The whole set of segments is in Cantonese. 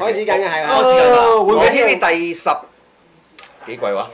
開始緊嘅係開始緊啦會唔會 TV 第10幾季話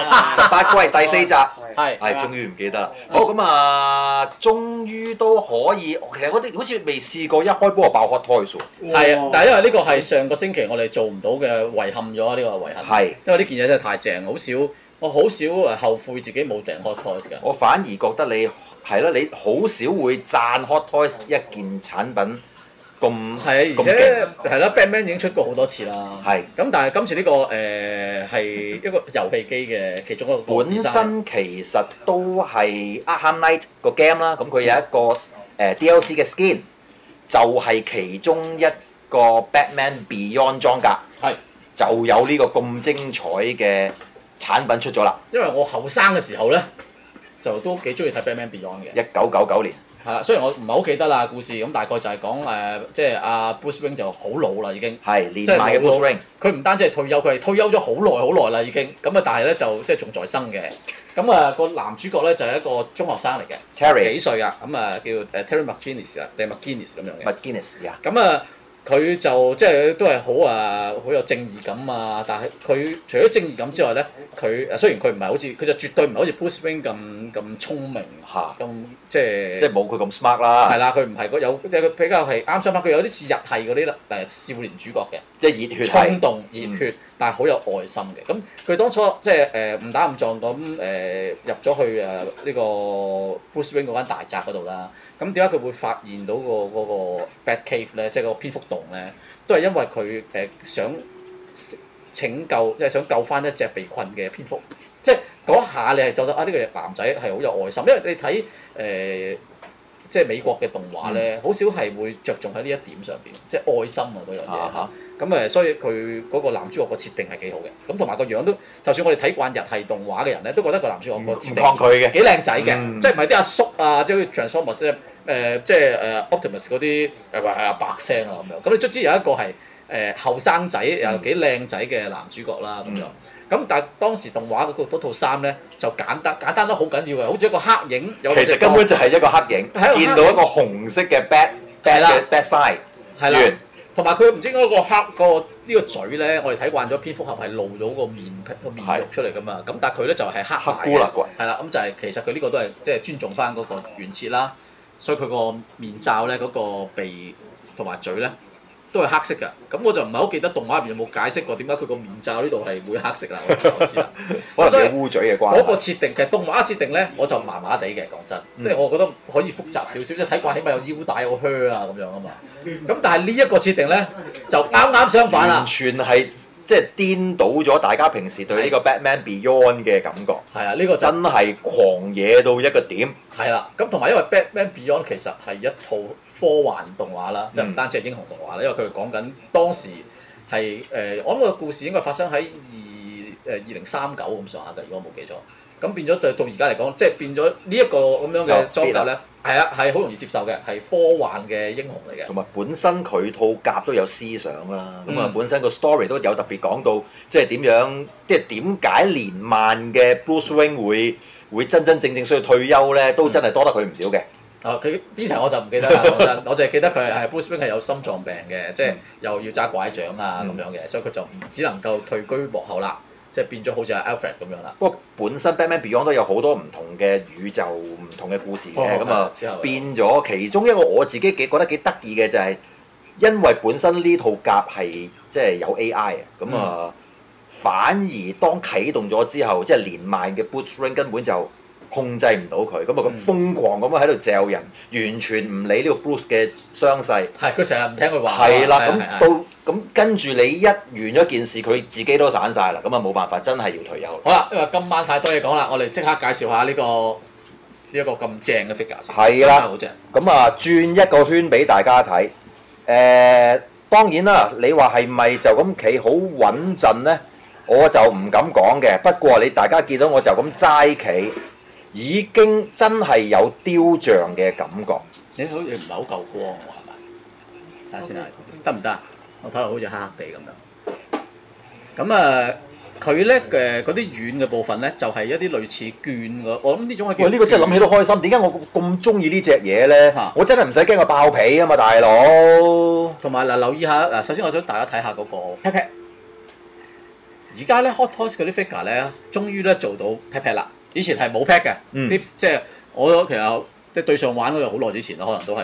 18季第4集？係終於唔記得啦。好咁啊，終於都可以。其實我哋好似未試過一開波就爆 hot toys 喎。 係啊，但係因為呢個係上個星期我哋做唔到嘅，遺憾咗呢個遺憾。 係， 因為呢件嘢真係太正，我好少後悔自己冇訂 hot toys 㗎。 我反而覺得你係咯，你好少會讚 hot toys 一件產品咁係啊，而且係啦 Batman 已經出過好多次啦。 係。 咁但係今次呢個係一個遊戲機嘅其中一個本身其實都係 Arkham Knight 個 game 啦，咁佢有一個DLC 嘅 skin，就係其中一個 Batman Beyond 裝甲， 係就有呢個咁精彩嘅產品出咗啦。 因為我後生嘅時候咧，就都幾中意睇 Batman Beyond 嘅。 1999年。 係啦，雖然我唔係好記得啦故事，咁大概就係講即係阿 Bruce Wayne 就好老啦已經。 係連埋嘅 Bruce Wayne。 佢唔單止係退休，佢係退休咗好耐啦已經。咁啊，但係咧就即係仲在生嘅。咁啊個男主角咧就係一個中學生嚟嘅，10幾歲啊，咁啊叫Terry McGinnis 啊，定 McGinnis 咁樣嘅。 McGinnis 呀。 咁啊，佢就即係都係好有正義感啊！但係佢除咗正義感之外咧，佢雖然佢唔係好似，佢就絕對唔係好似 Bruce Wayne 咁聰明嚇， 咁即係冇佢咁 smart 啦。 係啦，佢唔係即係佢比較係啱相反，佢有啲似日系嗰啲少年主角嘅， 即係熱血衝動熱血，但係好有愛心嘅。咁佢當初即係誤打誤撞咁入咗去呢個 Bruce Wayne 嗰間大宅嗰度啦。咁點解佢會發現到嗰個 Batcave 咧，即係個蝙蝠洞咧，都係因為佢想拯救，即係想救翻一隻被困嘅蝙蝠。即係嗰下你係覺得呢個男仔係好有愛心，因為你睇即係美國嘅動畫咧，好少係會着重喺呢一點上邊，即係愛心啊嗰樣嘢嚇。咁所以佢嗰個男主角個設定係幾好嘅。咁同埋個樣都，就算我哋睇慣日系動畫嘅人咧，都覺得個男主角個設定抗拒嘅， 幾靚仔嘅，即係唔係啲阿叔啊，即係好似 Transformers 即係Optimus 嗰啲阿白聲啊咁樣。咁你卒之有一個係後生仔又幾靚仔嘅男主角啦咁樣。咁但係當時動畫嗰套衫咧就簡單得好緊要嘅，好似一個黑影。 其實根本就係一個黑影，見到一個紅色嘅 bat side。 係啦。同埋佢唔知嗰個呢個嘴咧，我哋睇慣咗蝙蝠俠係露咗個面肉出嚟噶嘛。咁但係佢咧就係黑埋嘅。係啦，咁就係其實佢呢個都係即係尊重翻嗰個原設啦。所以佢個面罩咧嗰個鼻同埋嘴咧都係黑色㗎。咁我就唔係好記得動畫入面有冇解釋過點解佢個面罩呢度係會黑色啦。我就知啦。 可能係烏嘴嘅關係。 嗰個設定其實動畫設定咧我就麻麻地嘅，講真，即係我覺得可以複雜少少，即係睇慣起碼有腰帶有靴啊咁樣啊嘛。咁但係呢一個設定咧就啱相反啦。 完全係即係顛倒咗大家平時對呢個 Batman Beyond 嘅感覺。 係啊，呢個真係狂野到一個點。 係啦，咁同埋因為 Batman Beyond 其實係一套科幻動畫啦，即係唔單止係英雄動畫啦，因為佢講緊當時係我諗個故事應該發生喺2039咁上下嘅，如果我冇記錯。咁變咗到而家嚟講，即係變咗呢一個咁樣嘅裝甲咧，係啊，係好容易接受嘅，係科幻嘅英雄嚟嘅。 同埋本身佢套甲都有思想啦，咁啊本身個 story 都有特別講到，即係點樣，即係點解連曼嘅 Bruce Wayne 會真正需要退休咧，都真係多得佢唔少嘅。 佢呢題我就唔記得啦，講真，我就係記得佢係 Bruce Wayne 係有心臟病嘅，即係又要揸拐杖啊咁樣嘅，所以佢就只能夠退居幕後啦。即係變咗好似係 Alfred 咁樣啦。 不過本身 Batman Beyond 都有好多唔同嘅宇宙、唔同嘅故事嘅，咁啊變咗其中一個我自己覺得幾得意嘅就係，因為本身呢套甲係即係有 AI 啊，咁啊反而當啟動咗之後，即係連曼嘅 Bruce Wayne 根本就控制唔到佢，咁啊佢瘋狂咁樣喺度嚼人，完全唔理呢個 Bruce 嘅傷勢。 係，佢成日唔聽佢話。 係啦，咁跟住你一完咗件事，佢自己都散晒啦，咁啊冇辦法，真係要退休。 好啦，因為今晚太多嘢講啦，我哋即刻介紹下呢一個咁正嘅 figure 先。 係啦， 好正。 咁啊轉一個圈俾大家睇。當然啦，你話係咪就咁企好穩陣呢？我就唔敢講嘅。不過你大家見到我就咁齋企，已經真係有雕像嘅感覺。 你好似唔係好夠光喎，係咪？睇下先啊，得唔得啊？我睇落好似黑黑地咁樣。咁佢咧嗰啲軟嘅部分咧，就係一啲類似絹嘅，我諗呢種係叫。 喂，呢個真係諗起都開心。點解我咁中意呢隻嘢咧？ 嚇我真係唔使驚佢爆皮啊嘛，大佬。 同埋嗱，留意下嗱，首先我想大家睇下嗰個 pat pat。而家咧 Hot Toys 嗰啲 figure 咧，終於咧做到 pat pat 啦。以前係冇 pat 嘅，啲即係我其實即係對上玩嗰個好耐之前啦，可能都係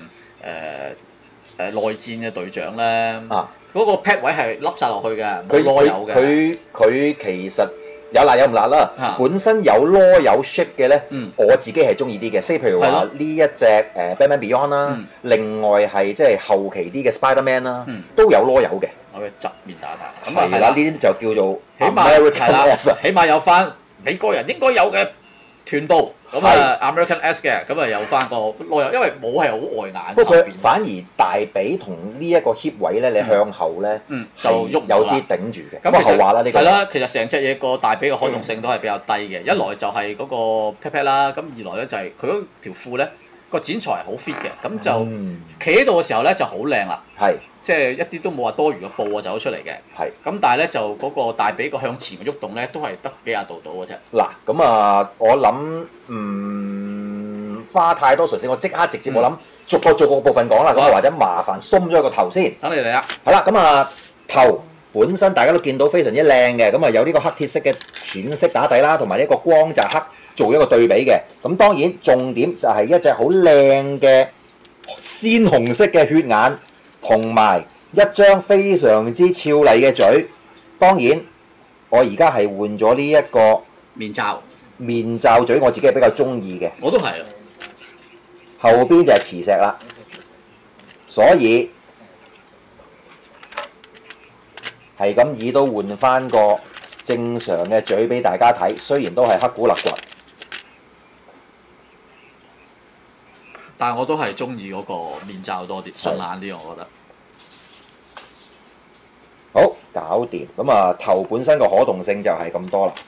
內戰嘅隊長咧。嗰個 pad 位係凹晒落去嘅，冇螺柚嘅。 佢其實有辣有唔辣啦。本身有螺柚 shape 嘅咧，我自己係中意啲嘅。譬如話呢一隻Batman Beyond 啦，另外係即係後期啲嘅 Spider-Man 啦，都有螺柚嘅。 我嘅側面打打。 咁係啦，呢啲就叫做起碼起碼有翻美國人應該有嘅臀部。咁American S 嘅，咁有翻個螺柚，因為冇係好礙眼。 不過佢反而大髀同呢一個 hip 位咧，你向後咧就喐有啲頂住嘅。 咁後話啦，呢個係啦，其實成隻嘢個大髀嘅可動性都係比較低嘅。一來就係嗰個 pat pat 啦，咁二來咧就係佢嗰條褲咧個剪裁係好 fit 嘅，咁就企喺度嘅時候咧就好靚啦。 係。即係一啲都冇話多餘嘅布啊走出嚟嘅，咁但係咧就嗰個大髀個向前嘅喐動咧都係得幾廿度到嘅啫。 嗱，咁我諗唔花太多唇舌，我即刻直接我諗逐個部分講啦，咁或者麻煩鬆咗個頭先。 等你嚟啦。 係啦，頭本身大家都見到非常之靚嘅，咁有呢個黑鐵色嘅淺色打底啦，同埋呢個光澤黑做一個對比嘅。咁當然重點就係一隻好靚嘅鮮紅色嘅血眼。同埋一張非常之俏麗嘅嘴，當然我而家係換咗呢一個面罩嘴，我自己係比較中意嘅。 我都係。 後邊就係磁石啦，所以係咁以都換翻個正常嘅嘴俾大家睇，雖然都係黑古勒骨。 但係我都係中意嗰個面罩多啲，順眼啲，我覺得。 好，搞掂。咁頭本身個可動性就係咁多啦。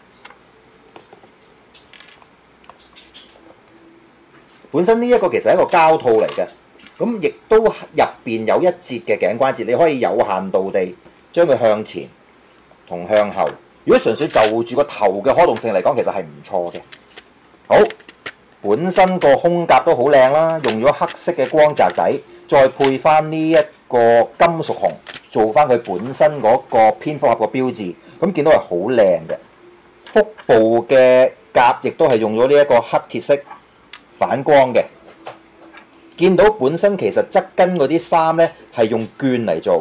本身呢一個其實係一個膠套嚟嘅，咁亦都入邊有一節嘅頸關節，你可以有限度地將佢向前同向後。如果純粹就住個頭嘅可動性嚟講，其實係唔錯嘅。好。本身個胸甲都好靚啦，用咗黑色嘅光澤底，再配翻呢一個金屬紅，做翻佢本身嗰個蝙蝠俠個標誌，咁見到係好靚嘅。腹部嘅甲亦都係用咗呢一個黑鐵色反光嘅。見到本身其實側跟嗰啲衫咧係用絹嚟做，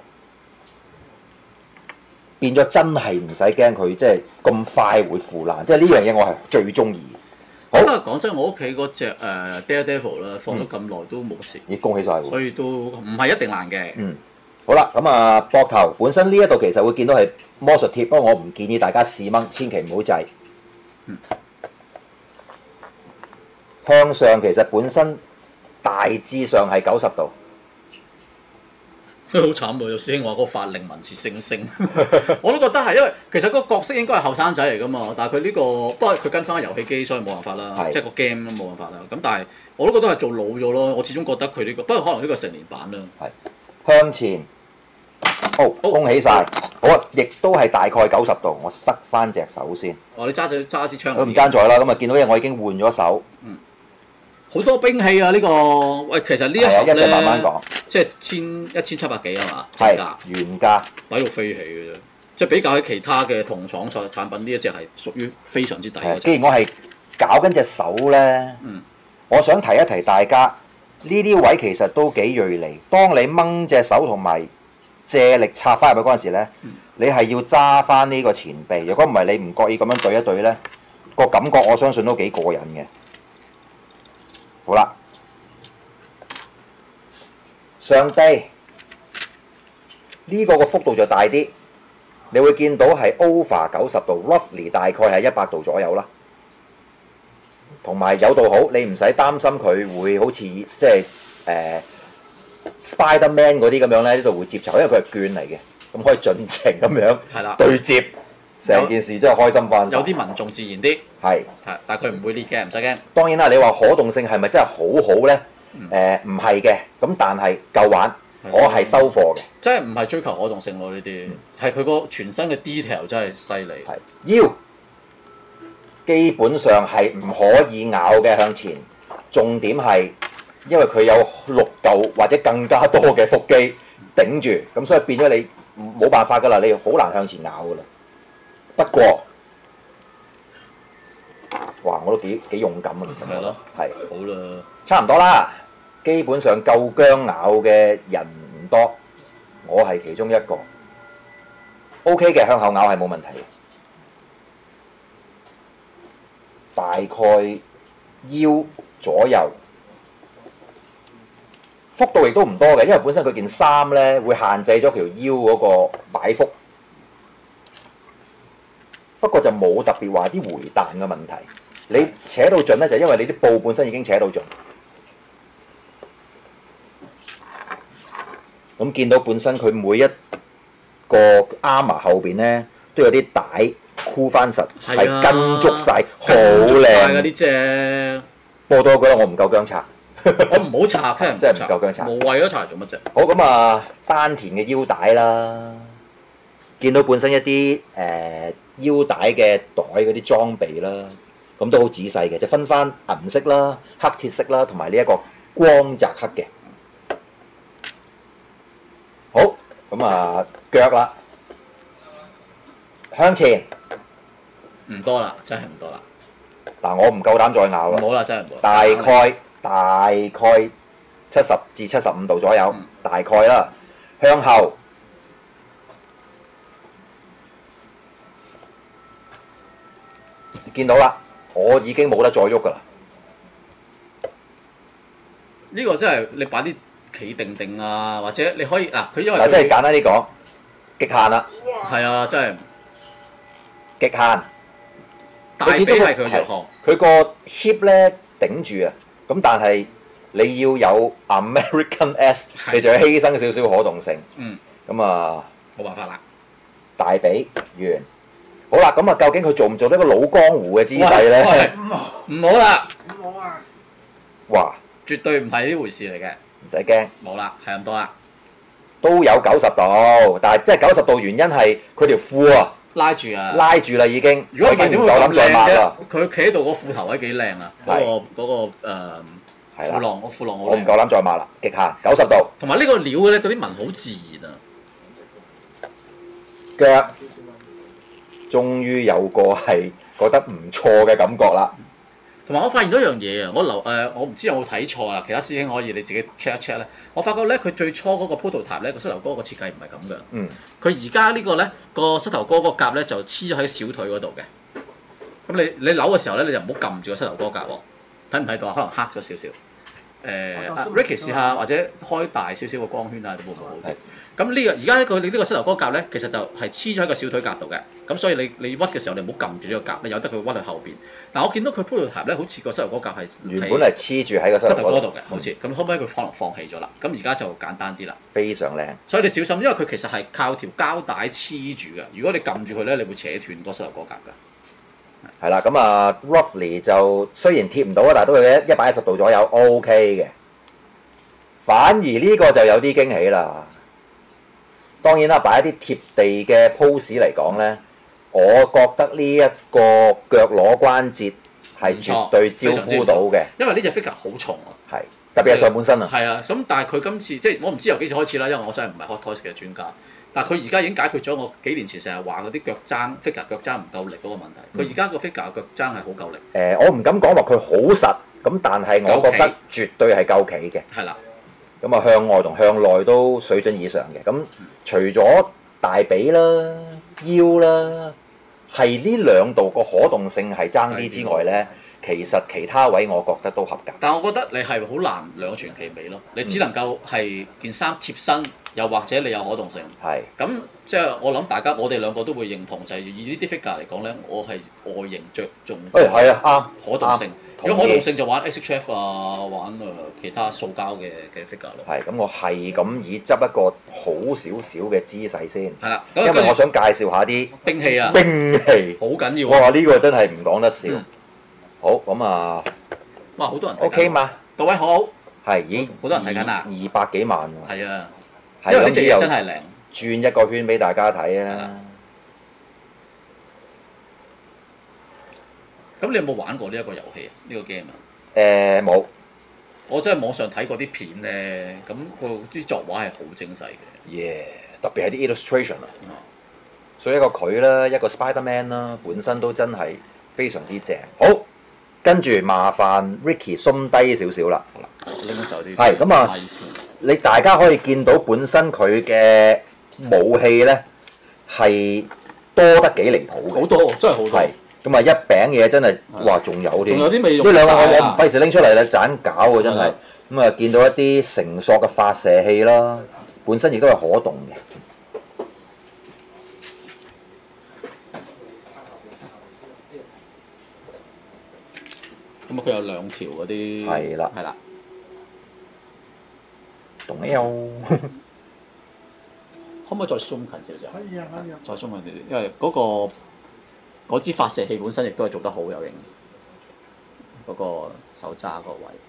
變咗真係唔使驚佢即係咁快會腐爛，即係呢樣嘢我係最中意。 好啊！講真，我屋企嗰隻Daredevil 啦，放咗咁耐都冇事。 恭喜晒！ 所以都唔係一定爛嘅。 好啦，咁膊頭本身呢一度其實會見到係魔術貼，不過我唔建議大家試掹，千祈唔好制。向上其實本身大致上係90度。 好慘喎！有師兄話嗰個法令紋似星星，我都覺得係，因為其實個角色應該係後生仔嚟噶嘛，但係佢呢個不過佢跟翻遊戲機，所以冇辦法啦，即係個 game 都冇辦法啦。咁但係我都覺得係做老咗咯，我始終覺得佢呢個，不過可能呢個成年版啦。 係向前，恭喜晒！好啊，亦都係大概90度，我塞翻隻手先。 你揸支槍。 我唔爭在啦，咁見到嘢我已經換咗手。 好多兵器啊！呢個喂，其實呢一盒咧， 一隻慢慢講， 即係1700幾係嘛？ 係原價， 抵到飛起嘅啫。即係比較起其他嘅同廠產品，呢一隻係屬於非常之抵嘅。 既然我係搞緊隻手咧，我想提一提大家，呢啲位其實都幾鋭利。當你掹隻手同埋借力插翻入去嗰陣時咧，你係要揸翻呢個前臂。如果唔係，你唔覺意咁樣對一對咧，個感覺我相信都幾過癮嘅。好啦，上臂呢個幅度就大啲，你會見到係 over 90度 ，roughly 大概係100度左右啦。同埋有度好，你唔使擔心佢會好似即係Spider-Man 嗰啲咁樣咧，呢度會接觸，因為佢係絹嚟嘅，咁可以盡情咁樣對接，成件事真係開心翻。 有啲民眾自然啲。係，但係佢唔會裂嘅，唔使驚。 當然啦，你話可動性係咪真係好好咧？唔係嘅，咁但係夠玩。 我係收貨嘅。 真係唔係追求可動性咯，呢啲係佢個全身嘅 detail 真係犀利。 係腰基本上係唔可以咬嘅向前，重點係因為佢有6嚿或者更加多嘅腹肌頂住，咁所以變咗你冇辦法㗎啦，你好難向前咬㗎啦。不過，哇！我都幾勇敢啊，其實係咯， 係好啦， 差唔多啦。基本上夠姜咬嘅人唔多，我係其中一個。OK 嘅，向後咬係冇問題嘅。大概腰左右，幅度亦都唔多嘅，因為本身佢件衫咧會限制咗條腰嗰個擺幅。不過就冇特別話啲回彈嘅問題。你扯到盡咧，就因為你啲布本身已經扯到盡。咁見到本身佢每一個 armor 後邊咧都有啲帶箍翻實，係跟足晒，好靚嗰啲隻。 不過我覺得我唔夠姜拆， 我唔好拆， 真係唔夠姜拆。 無謂咗拆嚟做乜啫？ 好咁啊，丹田嘅腰帶啦，見到本身一啲腰帶嘅袋嗰啲裝備啦，咁都好仔細嘅，就分翻銀色啦、黑鐵色啦，同埋呢一個光澤黑嘅。好，咁啊腳啦，向前唔多啦，真係唔多啦。 嗱，我唔夠膽再咬啦。 唔好啦，真係唔好。 大概70至75度左右，大概啦。向後見到啦，我已經冇得再喐㗎啦。 呢個真係你擺啲企定定啊，或者你可以嗱，佢因為嗱，即係簡單啲講，極限啦。 係啊，真係極限。 大髀係佢嘅弱項。 佢個 hip 咧頂住啊，咁但係你要有 American S， 你就要犧牲少少可動性。咁啊， 冇辦法啦。 大髀完。好啦，咁啊，究竟佢做唔做得個老江湖嘅姿勢咧？ 唔好啦， 唔好啊！ 哇！ 絕對唔係呢回事嚟嘅。 唔使驚。 冇啦，係咁多啦。 都有90度，但係即係90度原因係佢條褲啊拉住啊， 拉住啦已經。 如果唔係點會咁靚啫？佢企喺度個褲頭位幾靚啊！嗰個褲浪，個褲浪好靚。 我唔夠膽再抹啦，極限90度。 同埋呢個料咧，嗰啲紋好自然啊。 腳終於有個係覺得唔錯嘅感覺啦。 同埋我發現咗一樣嘢啊！我唔知有冇睇錯啊！其他師兄可以你自己 check 一 check 咧。我發覺咧，佢最初嗰個 prototype 咧個膝頭哥個設計唔係咁嘅。佢而家呢個咧個膝頭哥個夾咧就黐咗喺小腿嗰度嘅。咁你扭嘅時候咧，你就唔好撳住個膝頭哥夾喎。睇唔睇到啊？可能黑咗少少。Ricky 試下或者開大少少個光圈啊，會唔會好啲？咁呢個而家佢呢個膝頭哥夾咧，其實就係黐咗喺個小腿夾度嘅。咁所以你屈嘅時候，你唔好撳住呢個夾，你由得佢屈去後邊。但我見到佢 prototype 咧，好似個膝頭哥夾係原本係黐住喺個膝頭哥度嘅，好似咁，可唔可以佢可能放棄咗啦？咁而家就簡單啲啦。 非常靚。所以你小心，因為佢其實係靠條膠帶黐住嘅。如果你撳住佢咧，你會扯斷個膝頭哥夾㗎。 係啦，咁啊 roughly 就雖然貼唔到啊，但係都係110度左右 OK 嘅。反而呢個就有啲驚喜啦。當然啦，擺一啲貼地嘅 pose 嚟講咧，我覺得呢一個腳踝關節係絕對招呼到嘅。 因為呢隻 figure 好重啊。 係，特別係上半身啊。 係啊，咁但係佢今次即係我唔知由幾時開始啦，因為我真係唔係 Hot Toys 嘅專家。但係佢而家已經解決咗我幾年前成日話嗰啲腳踭 figure 腳踭唔夠力嗰個問題。佢而家個 figure 腳踭係好夠力。 我唔敢講話佢好實，咁但係我覺得絕對係夠企嘅。 係啦。 咁啊，向外同向內都水準以上嘅。咁除咗大髀啦、腰啦，係呢兩度個可動性係爭啲之外咧，其實其他位我覺得都合格。 但係我覺得你係好難兩全其美咯，你只能夠係件衫貼身，又或者你有可動性。 係。 咁即係我諗大家，我哋兩個都會認同，就係以呢啲 figure 嚟講咧，我係外形着重。 係啊，啱。 可動性。如果可動性就玩 SHF 啊，玩其他塑膠嘅 figure 咯。 係，咁我係咁以執一個好少少嘅姿勢先。 係啦， 因為我想介紹下啲兵器啊。 兵器。 好緊要。 哇！呢個真係唔講得笑。好，咁啊。 哇！好多人睇緊。 OK 嘛？ 各位好。 係，咦？ 好多人睇緊啊。 200幾萬喎。 係啊。 因為呢隻嘢真係靚。 轉一個圈俾大家睇啊！ 咁你有冇玩過呢一個遊戲啊？呢個 game 啊？ 冇。 我真係網上睇過啲片咧，咁佢啲作畫係好精細嘅。 Yeah， 特別係啲 illustration 啊。所以一個佢啦，一個 Spider-Man 啦，本身都真係非常之正。好，跟住麻煩 Ricky 鬆低少少啦。 好啦，拎走啲。 係咁啊！你大家可以見到本身佢嘅武器咧係多得幾離譜嘅。 好多，真係好多。 咁啊，一餅嘢真係哇，仲有啲。 仲有啲未用。 呢兩個我唔費事拎出嚟啦，盞搞喎真係。咁啊，見到一啲繩索嘅發射器啦，本身亦都係可動嘅。 咁啊，佢有兩條嗰啲。 係啦。 係啦。 動呢有。 可唔可以再 zoom 近少少？ 可以啊，可以啊。 再 zoom 近啲，因為嗰支發射器本身亦都係做得好有型，嗰個手揸個位。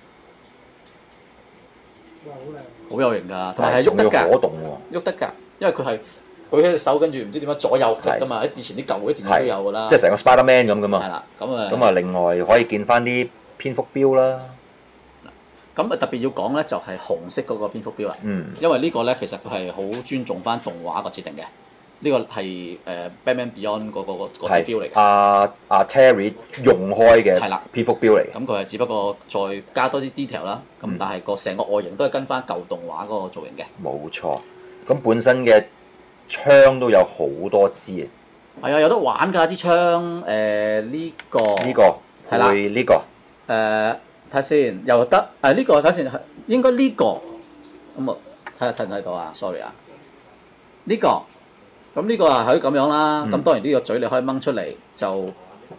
哇！好靚。 好有型㗎，同埋係喐得㗎。 可動喎。 喐得㗎，因為佢係舉起隻手，跟住唔知點樣左右揈㗎嘛。以前啲舊嗰啲電影都有㗎啦。 即係成個 Spider-Man 咁㗎嘛。 係啦，咁啊，另外可以見翻啲蝙蝠標啦。 咁啊，特別要講咧，就係紅色嗰個蝙蝠標啦。因為呢個咧，其實佢係好尊重翻動畫個設定嘅。呢個係Batman Beyond 嗰支標嚟嘅。 阿 Terry 用開嘅蝙蝠標嚟嘅。 咁佢係只不過再加多啲 detail 啦。咁但係個成個外形都係跟翻舊動畫嗰個造型嘅。 冇錯。咁本身嘅槍都有好多支嘅。 係啊，有得玩㗎支槍。呢個。 呢個。係啦。呢個。 睇下先，又得呢個睇下先，應該呢個。咁啊，睇下睇唔睇到啊 ？Sorry 啊。呢個。咁呢個係可以咁樣啦，咁當然呢個嘴你可以掹出嚟就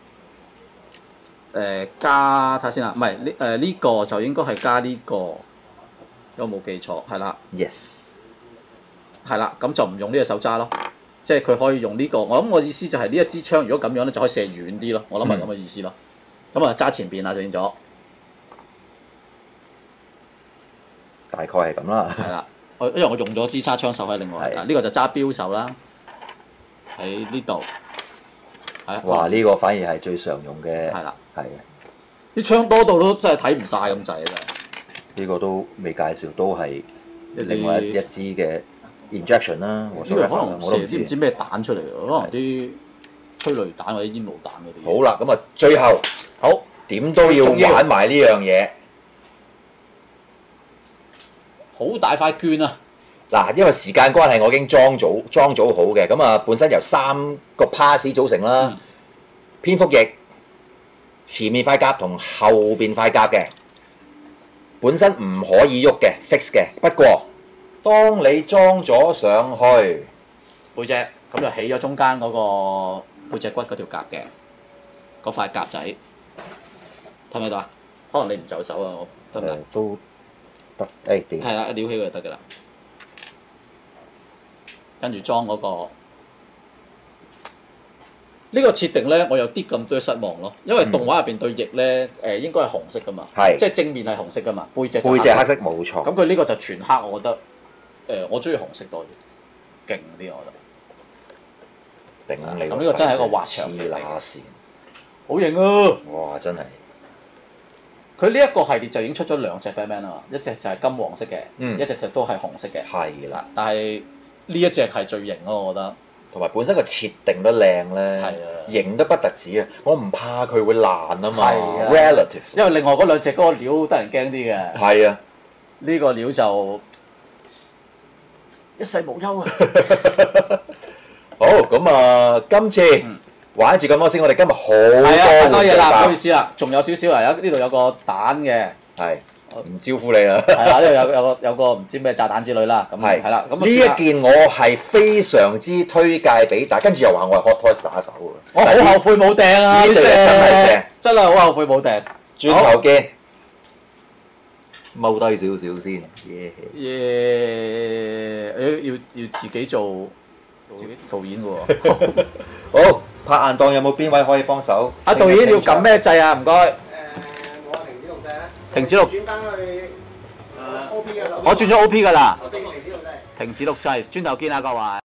加睇下先啦，唔係呢個就應該係加呢個，有冇記錯？係啦 ，yes， 係啦，咁就唔用呢個手揸咯，即係佢可以用呢個。我諗我意思就係呢一支槍如果咁樣咧就可以射遠啲咯，我諗係咁嘅意思咯。咁啊揸前邊啦就變咗， 大概係咁啦。 係啦，因為我用咗支叉槍手喺另外，呢個就揸標手啦。喺呢度， 哇！呢個反而係最常用嘅， 係啦， 係嘅。 啲槍多到都真係睇唔晒咁滯啦。 呢個都未介紹，都係另外一支嘅 injection 啦。呢個可能射啲唔知咩彈出嚟，可能啲催淚彈或者煙霧彈嗰啲。 好啦，咁啊，最後好點都要玩埋呢樣嘢。 好大塊券啊！ 嗱，因為時間關係，我已經裝組好嘅，咁啊本身由3個 pass 組成啦，蝙蝠翼、前面塊甲同後邊塊甲嘅，本身唔可以喐嘅 fix 嘅。不過當你裝咗上去背脊，咁就起咗中間嗰個背脊骨嗰條甲嘅嗰塊甲仔，睇唔睇到啊？可能你唔就手啊，我得唔得？ 都得，掂。 係啦，撩起佢就得㗎啦。跟住裝嗰個呢個設定咧，我有啲咁多失望咯，因為動畫入邊對翼咧應該係紅色噶嘛，即係正面係紅色噶嘛，背脊黑色冇錯。 咁佢呢個就全黑，我覺得我中意紅色多啲，勁啲我覺得。 頂你！ 咁呢個真係一個滑翔翼嚟，好型啊！ 哇！真係。 佢呢一個系列就已經出咗2隻 Batman 啊嘛，一隻就係金黃色嘅，一隻就都係紅色嘅。 係啦， 但係呢一隻係最型咯，我覺得。 同埋本身個設定都靚咧，型得不特止啊！我唔怕佢會爛啊嘛 ，relative。 因為另外嗰2隻嗰個料得人驚啲嘅。 係啊， 呢個料就一世無憂啊！ 好，咁啊，今次玩住咁多先，我哋今日好多嘢啦，唔好意思啦，仲有少少啊，呢度有個蛋嘅。 係。唔招呼你啦。 係啦，呢度有個唔知咩炸彈之類啦。咁係啦，咁呢一件我係非常之推介俾大家，跟住又話我係 Hot Toys 打手喎。 我好後悔冇訂啊！ 呢隻真係正， 真係好後悔冇訂。 轉頭見，踎低少少先。 要自己做導演喎。 好，拍硬檔有冇邊位可以幫手？ 啊，導演要撳咩掣啊？唔該。停止錄。 轉翻去OP 㗎啦。 我轉咗 OP 㗎啦。 停止錄製，轉頭見啊各位。